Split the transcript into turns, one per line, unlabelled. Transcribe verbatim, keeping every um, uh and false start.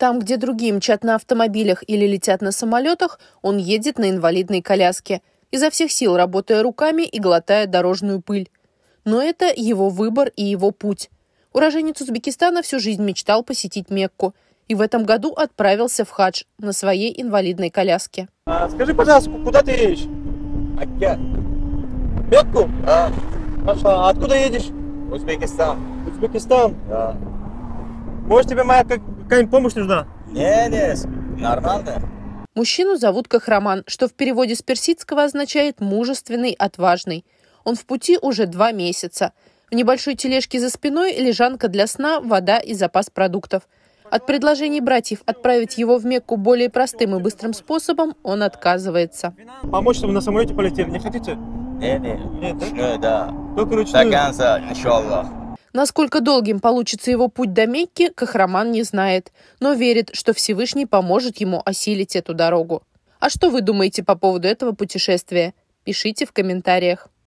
Там, где другие мчат на автомобилях или летят на самолетах, он едет на инвалидной коляске, изо всех сил работая руками и глотая дорожную пыль. Но это его выбор и его путь. Уроженец Узбекистана всю жизнь мечтал посетить Мекку и в этом году отправился в хадж на своей инвалидной коляске.
А, скажи, пожалуйста, куда ты едешь?
Акя.
Мекку?
Да.
Хорошо. А откуда едешь?
Узбекистан.
Узбекистан.
Да.
Может, тебе моя как- какая-нибудь помощь нужна?
Не, не, нормально.
Мужчину зовут Кахраман, что в переводе с персидского означает «мужественный, отважный». Он в пути уже два месяца. В небольшой тележке за спиной лежанка для сна, вода и запас продуктов. От предложений братьев отправить его в Мекку более простым и быстрым способом он отказывается.
Помочь, чтобы на самолете полетели, не хотите?
Не, не.
Нет, да?
Ну, да.
Только ручную.
До конца, иншаллах.
Насколько долгим получится его путь до Мекки, Кахраман не знает, но верит, что Всевышний поможет ему осилить эту дорогу. А что вы думаете по поводу этого путешествия? Пишите в комментариях.